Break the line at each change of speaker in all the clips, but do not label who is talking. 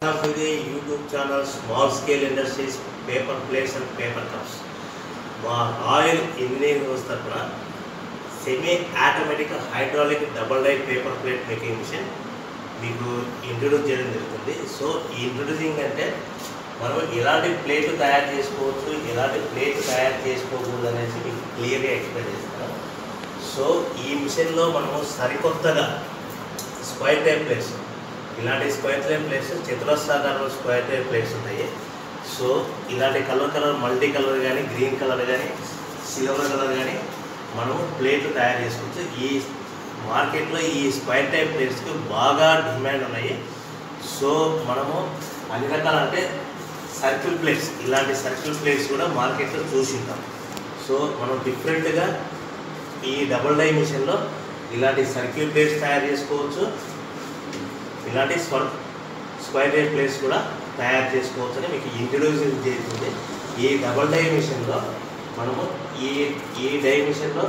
Welcome to the YouTube channel Small Scale Industries Paper Plates and Paper Cups. మా royal engineering వ్యవస్థ semi automatic hydraulic double die paper plate making machine మీకు introduce చేయడం జరుగుతుంది. So ఈ introducing అంటే మనం ఎలాంటి ప్లేట్లు తయారు చేసుకోవచ్చు, ఎలాంటి ప్లేట్లు తయారు చేసుకోకూడదు అనేసి మీకు క్లియర్గా ఎక్స్ప్లెయిన్ చేస్తాను. సో ఈ మిషన్లో మనము సరికొత్తగా స్క్వైర్ టైప్ ప్లేట్స్, ఇలాంటి స్క్వైర్ టైప్ ప్లేట్స్, చతురస్రాకారంలో స్క్వైర్ టైప్ ప్లేట్స్ ఉంటాయి. సో ఇలాంటి కలర్ మల్టీ కలర్ కానీ, గ్రీన్ కలర్ కానీ, సిల్వర్ కలర్ కానీ మనము ప్లేట్లు తయారు చేసుకోవచ్చు. ఈ మార్కెట్లో ఈ స్క్వైర్ టైప్ ప్లేట్స్కి బాగా డిమాండ్ ఉన్నాయి. సో మనము అన్ని రకాల అంటే సర్కిల్ ప్లేట్స్, ఇలాంటి సర్కిల్ ప్లేట్స్ కూడా మార్కెట్లో చూసి ఉంటాం. సో మనం డిఫరెంట్గా ఈ డబుల్ డై మిషన్లో ఇలాంటి సర్కిల్ ప్లేట్స్ తయారు చేసుకోవచ్చు, ఇలాంటి స్క్వైర్ టైప్ ప్లేట్స్ కూడా తయారు చేసుకోవచ్చు అని మీకు ఇంట్రడ్యూస్ చేస్తుంది. ఈ డబుల్ డై మిషన్లో మనము ఈ డై మిషన్లో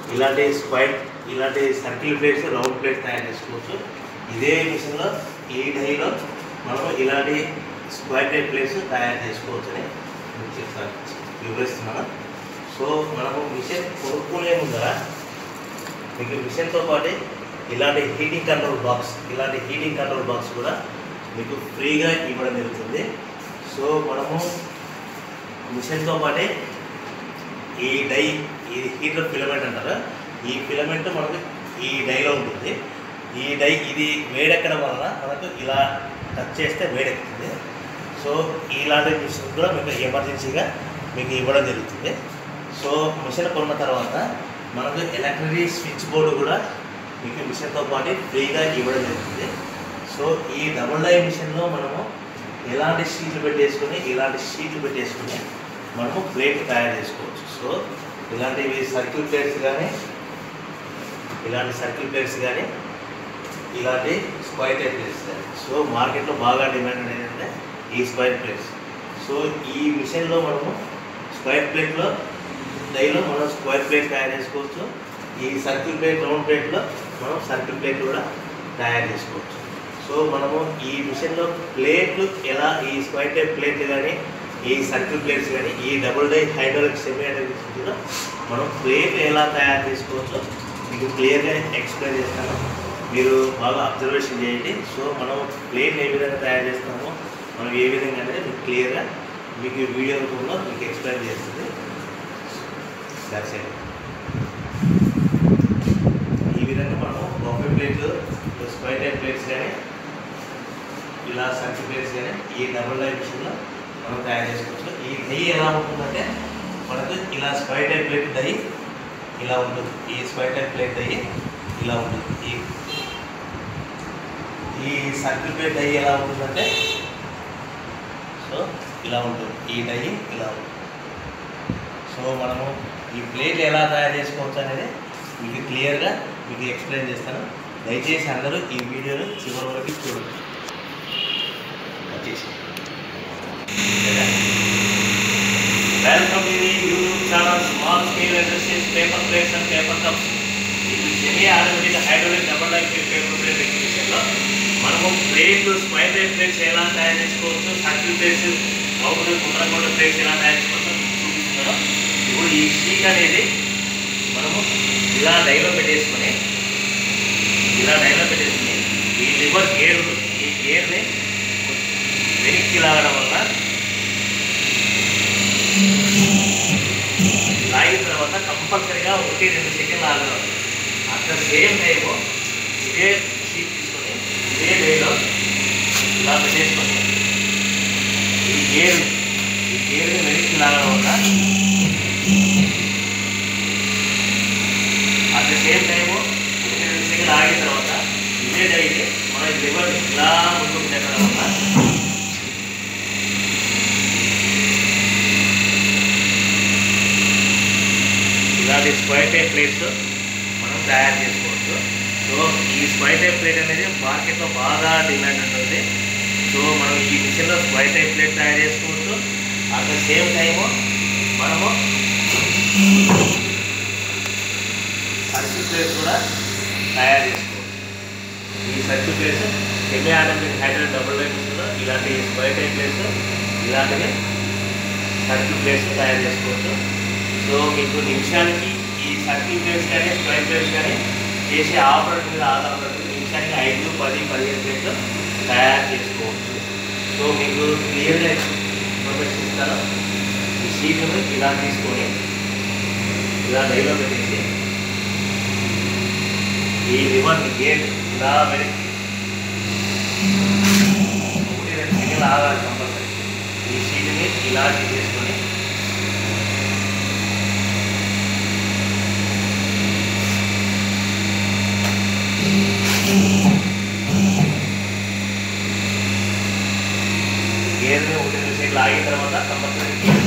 ఇలాంటి సర్కిల్ ప్లేట్స్, రౌండ్ ప్లేట్స్ తయారు చేసుకోవచ్చు. ఇదే మిషన్లో ఈ డైలో మనము ఇలాంటి స్క్వైర్ టైప్ ప్లేట్స్ తయారు చేసుకోవచ్చు అని మీకు చెప్తాను, వివరిస్తున్నాను. సో మనము మిషన్ కొనుక్కునే ముందర మీకు మిషన్తో పాటు ఇలాంటి హీటింగ్ కంట్రోల్ బాక్స్ కూడా మీకు ఫ్రీగా ఇవ్వడం జరుగుతుంది. సో మనము మిషన్తో పాటే ఈ డై, ఇది హీటర్ ఫిలమెంట్ అంటారు, ఈ ఫిలమెంట్ మనకు ఈ డైలో ఉంటుంది. ఈ డై ఇది వేడెక్కడం వలన మనకు ఇలా టచ్ చేస్తే వేడెక్కుతుంది. సో ఇలాంటి మిషన్ కూడా మీకు ఎమర్జెన్సీగా మీకు ఇవ్వడం జరుగుతుంది. సో మిషన్ కొన్న తర్వాత మనకు ఎలక్ట్రిక్ స్విచ్ బోర్డు కూడా మీకు మిషన్తో పాటు ఫ్రీగా ఇవ్వడం జరుగుతుంది. సో ఈ డబుల్ డై మిషన్లో మనము ఇలాంటి షీట్లు పెట్టేసుకుని మనము ప్లేట్ తయారు చేసుకోవచ్చు. సో ఇలాంటివి సర్కిల్ ప్లేట్స్ కానీ, ఇలాంటి స్క్వైర్ టైప్ ప్లేట్స్ కానీ. సో మార్కెట్లో బాగా డిమాండ్ ఏంటంటే ఈ స్క్వైర్ ప్లేట్స్. సో ఈ మిషన్లో మనము స్క్వైర్ ప్లేట్లో డైలో మనం స్క్వైర్ ప్లేట్ తయారు చేసుకోవచ్చు. ఈ సర్కిల్ ప్లేట్, రౌండ్ ప్లేట్లో మనం సర్కిల్ ప్లేట్ కూడా తయారు చేసుకోవచ్చు. సో మనము ఈ మిషన్లో ప్లేట్లు ఎలా, ఈ స్క్వైర్ టైప్ ప్లేట్లు కానీ, ఈ సర్కిల్ ప్లేట్స్ కానీ, ఈ double die hydraulic semi hydraulic కూడా మనం ప్లేట్ ఎలా తయారు చేసుకోవచ్చో మీకు క్లియర్గా ఎక్స్ప్లెయిన్ చేస్తాను. మీరు బాగా అబ్జర్వేషన్ చేయండి. సో మనం ప్లేట్ ఏ విధంగా తయారు చేస్తామో, మనం ఏ విధంగా అనేది మీకు క్లియర్గా మీకు వీడియో రూపంలో మీకు ఎక్స్ప్లెయిన్ చేస్తుంది. ఈ విధంగా మనం బఫే ప్లేట్లు, స్క్వైర్ టైప్ ప్లేట్స్ కానీ, ఇలా సర్కిల్ ప్లేట్స్ కానీ ఈ డబుల్ డై మిషన్లో మనం తయారు చేసుకోవచ్చు. ఈ డై ఎలా ఉంటుందంటే మనకు ఇలా స్క్వైర్ టైప్ ప్లేట్ డై ఇలా ఉంటుంది, ఈ స్క్వైర్ టైప్ ప్లేట్ డై ఇలా ఉంటుంది. ఈ సర్కిల్ ప్లేట్ డై ఎలా ఉంటుందంటే సో ఇలా ఉంటుంది, ఈ డై ఇలా ఉంటుంది. సో మనము ఈ ప్లేట్ ఎలా తయారు చేసుకోవచ్చు అనేది మీకు క్లియర్గా మీకు ఎక్స్ప్లెయిన్ చేస్తాను. దయచేసి అందరూ ఈ వీడియోను చివరి వరకు చూడండి. Welcome to the YouTube channel small scale industries paper plates and paper cups. ఇది semi automatic hydraulic double die paper plate ఎగ్జిబిషన్లో మనము ప్లేట్లు, స్క్వైర్ టైప్ ప్లేట్స్ ఎలా తయారు చేసుకోవచ్చు, సర్కిల్ ప్లేట్స్, రౌండ్ గుండ్రగొండ ప్లేట్స్ ఎలా తయారు చేసుకోవచ్చు చూపిస్తున్నాను. ఇప్పుడు ఈ షీట్ అనేది మనము ఇలా డైలో పెట్టేసుకొని ఈ లివర్ గేర్, ఈ గేర్ని వెనక్కి లాగడం వల్ల లాగిన తర్వాత కంపల్సరీగా 1-2 సెకండ్లు ఆగడం. అట్ ద సేమ్ టైము ఇదే షీట్ తీసుకొని ఇదే డైలో ఇలా పెట్టేసుకొని ఈ గేర్ని వెనక్కి లాగడం వల్ల అట్ ద సేమ్ టైము 1-2 సెకండ్లు ఆగిన తర్వాత ఇదే డైని మన లివర్ ఇలా ముందుకు పెట్టడం వల్ల ఇలాంటి స్క్వైర్ టైప్ ప్లేట్స్ మనం తయారు చేసుకోవచ్చు. సో ఈ స్క్వైర్ టైప్ ప్లేట్ అనేది మార్కెట్లో బాగా డిమాండ్ ఉంటుంది. సో మనం ఈ మిషన్లో స్క్వైర్ టైప్ ప్లేట్ తయారు చేసుకోవచ్చు. అట్ ద సేమ్ టైము మనము సర్కిల్ ప్లేట్స్ కూడా తయారు చేసుకోవచ్చు. ఈ circle plates semi automatic hydraulic double die మిషన్లో ఇలాంటి స్క్వేర్ టైప్ ప్లేట్స్ ఇలాంటివి సర్కిల్ ప్లేట్స్ తయారు చేసుకోవచ్చు. సో మీకు నిమిషానికి ఈ సర్కిల్ ప్లేట్స్ కానీ స్క్వేర్ ప్లేట్స్ కానీ చేసే ఆపరేటర్ మీద ఆధారపడి నిమిషానికి 5, 10, 15 ప్లేట్లు తయారు చేసుకోవచ్చు. సో మీకు క్లియర్గా ఇన్ఫర్మేషన్ ఇస్తాను. ఈ షీట్ను ఇలా తీసుకొని ఇలా డైలో పెట్టేసి ఈ రివర్స్ గేట్ ఇలా పెట్టి 1-2 సెకండ్లు ఆగాలి కంపల్సరీ. ఈ షీట్ని ఇలా తీసుకొని గేర్ని 1-2 సెకండ్లు ఆగిన తర్వాత compulsory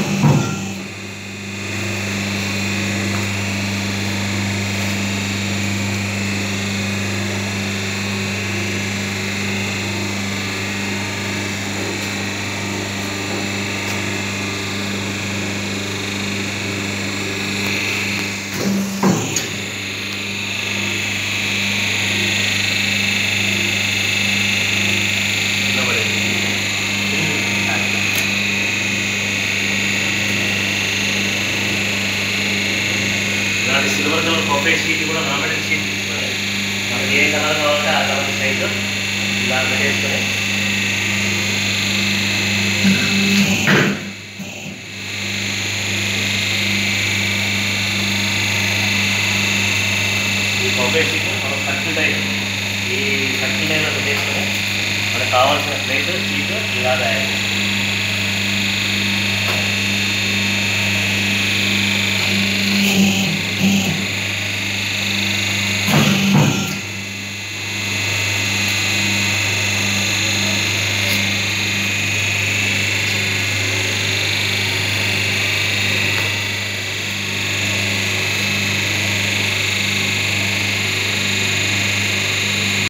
silver colour perfect sheet కూడా నామినేట్ షీట్ తీసుకొని మనకి ఏ కలర్ కావాలంటే ఆ కలర్ సైజు ఇలా పెట్టేసుకొని ఈ పర్ఫెక్ట్ షీట్ మనం సర్కిల్ టైప్ ఈ సర్కిల్ టైప్లో పెట్టేసుకొని మనకు కావాల్సిన ప్లేట్ షీట్ ఇలా తయారు